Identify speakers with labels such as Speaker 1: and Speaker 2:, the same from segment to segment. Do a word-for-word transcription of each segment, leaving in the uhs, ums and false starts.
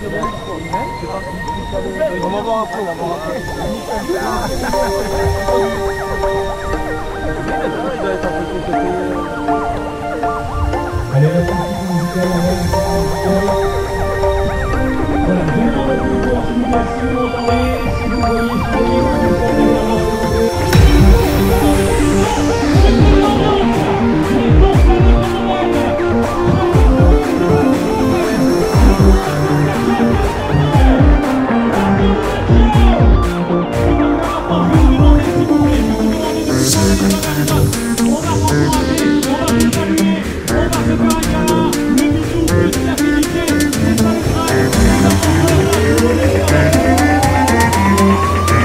Speaker 1: On va voir un peu, on va voir un peu.
Speaker 2: Allez, la partie musicale, on va voilà, vraiment le plus fort, s'il vous plaît, si vous m'entendez, si vous voyez, si vous voyez, si vous entendez vraiment, s'il vous plaît.
Speaker 3: Thank you.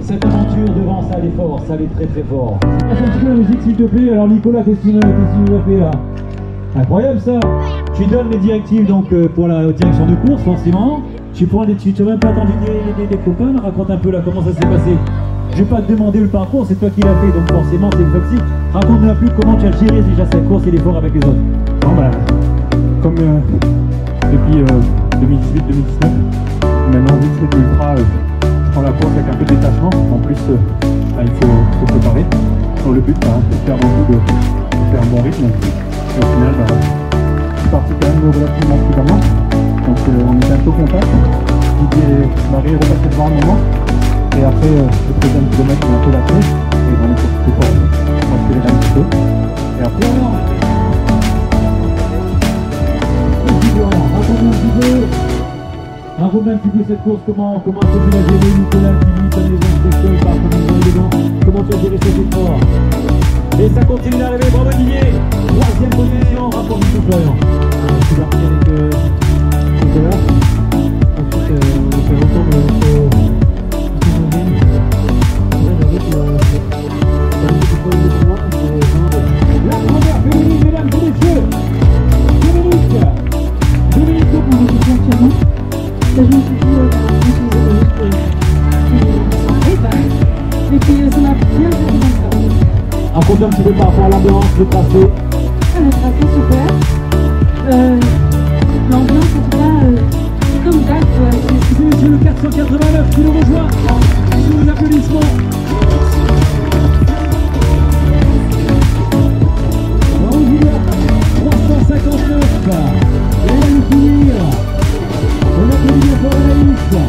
Speaker 2: cette aventure devant, ça allait fort, ça allait très très fort. Passe un petit peu la musique s'il te plaît. Alors Nicolas, qu'est-ce que tu nous as fait là? Incroyable ça. Tu donnes les directives donc euh, pour la direction de course forcément. Tu prends des, tu n'as même pas attendu des, des, des copains, raconte un peu là comment ça s'est passé. Je vais pas te demander le parcours, c'est toi qui l'as fait, donc forcément c'est toxique. Raconte-nous un peu comment tu as géré déjà cette course et l'effort avec les autres.
Speaker 3: Bon bah, comme euh, depuis euh, deux mille dix-huit deux mille dix-neuf, maintenant vu que c'est ultra, euh, je prends la course avec un peu de détachement. En plus, euh, bah, il faut, faut préparer. Donc le but, bah, c'est de faire un coup de, de faire un bon rythme. Et au final, bah, je suis parti quand même relativement prudemment. Donc euh, on était un peu au contact. Didier et Marie est repassé devant un moment. Et après, euh, le troisième kilomètre, on a un peu lâché. Et dans les courses plus fortes, on a accéléré un petit peu. Et après, on a...
Speaker 2: Raconte-nous un petit peu, raconte-nous un petit peu cette course, comment, comment tu as géré, Nicolas, qui vit ta maison spéciale, par comment élégant, comment tu as géré cet effort. Et ça continue d'arriver, bravo Didier. Troisième position, rapporte tout Florian.
Speaker 1: Je suis parti avec euh, Nicolas. Ensuite, euh, on a fait ensemble euh,
Speaker 2: la première féminine, mesdames et messieurs, Dominique. Dominique,
Speaker 4: on est actuellement. Ça, je me suis dit, euh, je me suis dit, et puis ça m'a bien fait comme ça.
Speaker 2: Raconte un petit peu par rapport à l'ambiance, le tracé.
Speaker 4: Ah, le tracé, super. Euh, L'ambiance, en tout cas, euh, c'est comme d'hab.
Speaker 2: Mesdames et messieurs, le quatre cent quatre-vingt-neuf qui nous rejoint. Sous les applaudissements. trois cent cinquante-neuf. Et on va nous finir. On a fait bien pour Anaïs.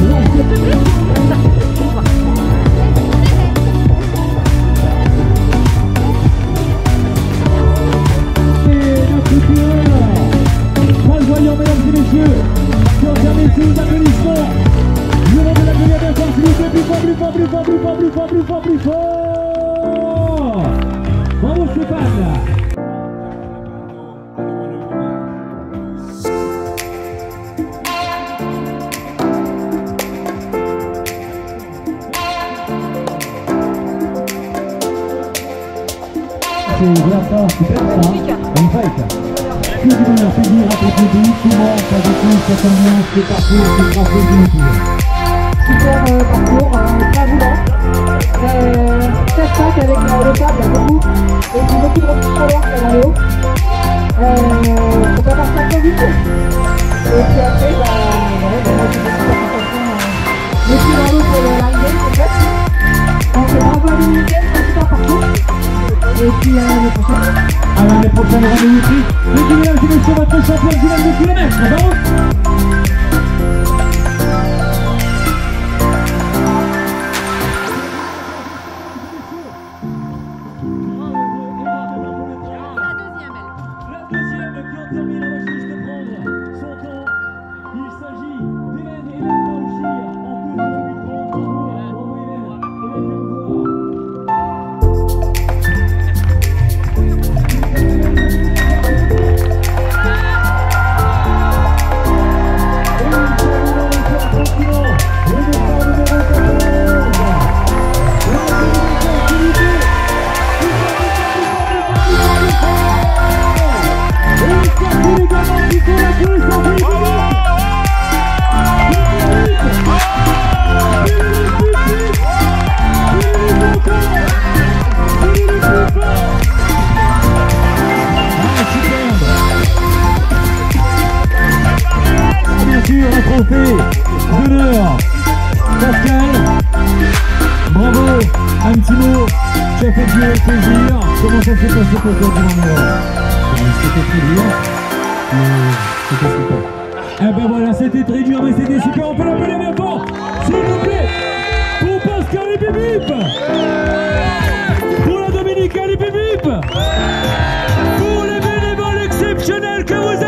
Speaker 2: Et notre tireur. Pas le voyant, mesdames et messieurs. Qui ont terminé sous les applaudissements. Je demande de l'accueillir bien fort, s'il vous plaît. Plus fort, plus fort, plus fort, plus fort, plus fort, plus fort, plus fort. Bravo Stéphane. C'est voilà ça, super ça, magnifique. Que du bonheur, plaisir, racontez-nous comment ça découle cette ambiance, ce parcours, ce tracé du tour.
Speaker 4: Super euh, parcours, euh, pas roulant. Euh, quatre pattes avec euh, le câble, il y a beaucoup. Et puis beaucoup de chaleur dans les hauts. Euh, faut pas partir trop vite. Et puis après, bah, ouais, bah, moi j'ai fait super attention. Euh, les pieds dans l'eau pour l'arrivée, c'est fait. Donc bravo à l'unité, c'est un super parcours. Et puis à l'année prochaine.
Speaker 2: À l'année prochaine, on va nous montrer. Les mesdames et messieurs, votre championne du de kilomètres. Bravo. D'honneur, Pascal, bravo, un petit mot, tu as fait du plaisir, comment ça s'est passé pour toi du moment? C'était très dur, mais c'était super. Eh ben voilà, c'était très dur, mais c'était super, on peut l'appeler bien fort, s'il vous plaît, pour Pascal et Bibip, pour la Dominique et Bibip, pour les bénévoles exceptionnels que vous êtes.